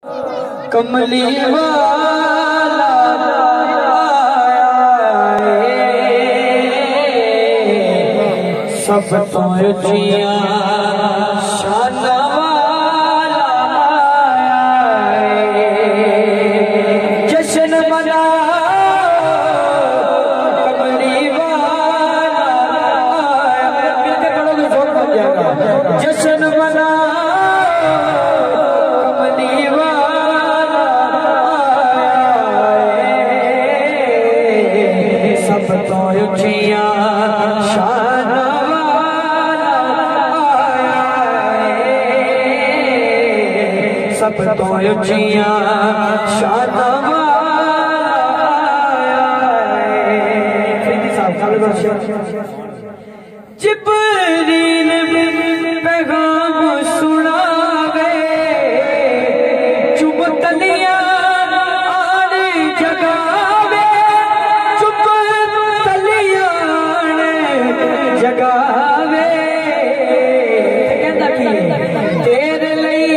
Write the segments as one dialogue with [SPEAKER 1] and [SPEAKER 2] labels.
[SPEAKER 1] कमली वाला सब तो जिया शान वाला जश्न मना कमली वाला मिलकर करोगे जोर बन जाएगा। जश्न मना कमली वाला सब तो जिया शान सब तो जिया शान जिब्रील पैगाम सुना गए चुप तलिया आने जगावे चुप तलिया जगावे तेरे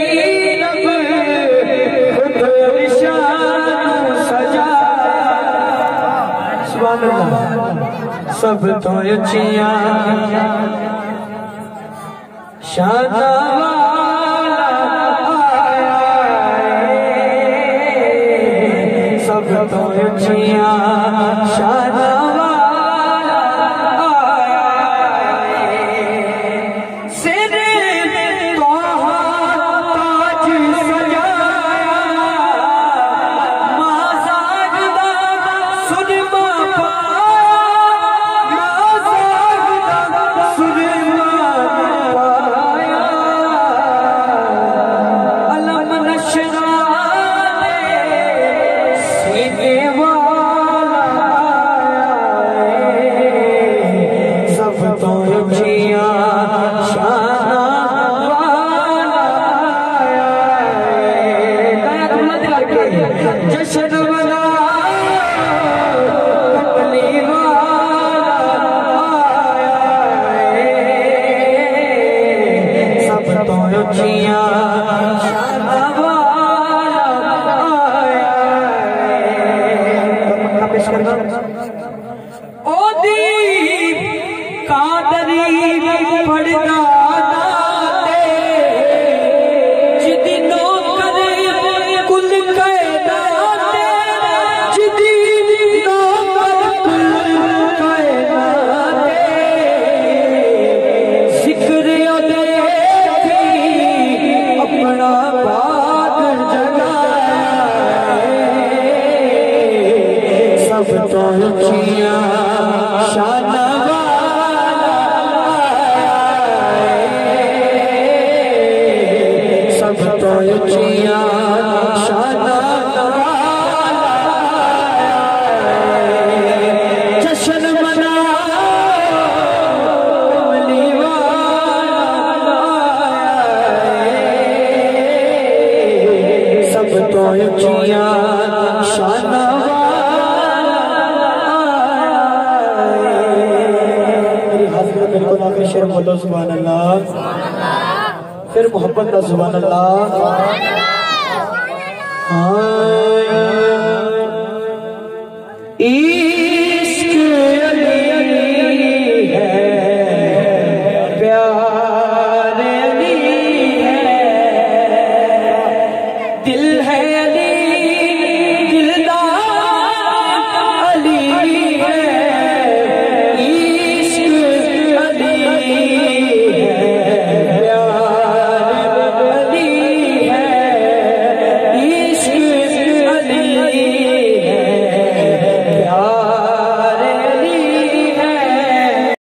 [SPEAKER 1] सब तो जिया शान वाला सब तो जिया शान वाला सिर तो ताज सजाया माज़ागदा सुरमा जश्न मना कमली वाला सब तो जिया शान वाला ओदी कादरी पड़दा सब तो जिया शान वाला सब तो जिया शान वाला जश्न मना कमली वाला सब तो जिया शान शेर बोलो सुभान अल्लाह फिर मोहब्बत का सुभान अल्लाह। इश्क अली है प्यार अली है दिल है अली दिलदार अली है